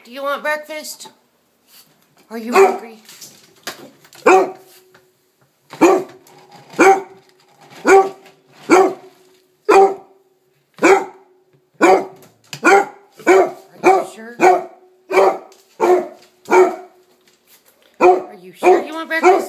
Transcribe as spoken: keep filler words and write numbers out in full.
Do you want breakfast? Are you hungry? Are you sure? Are you sure you want breakfast?